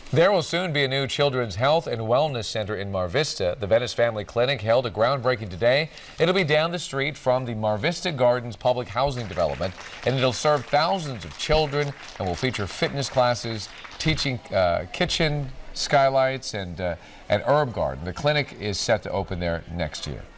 There will soon be a new Children's Health and Wellness Center in Mar Vista. The Venice Family Clinic held a groundbreaking today. It'll be down the street from the Mar Vista Gardens public housing development, and it'll serve thousands of children and will feature fitness classes, teaching kitchen, skylights, and an herb garden. The clinic is set to open there next year.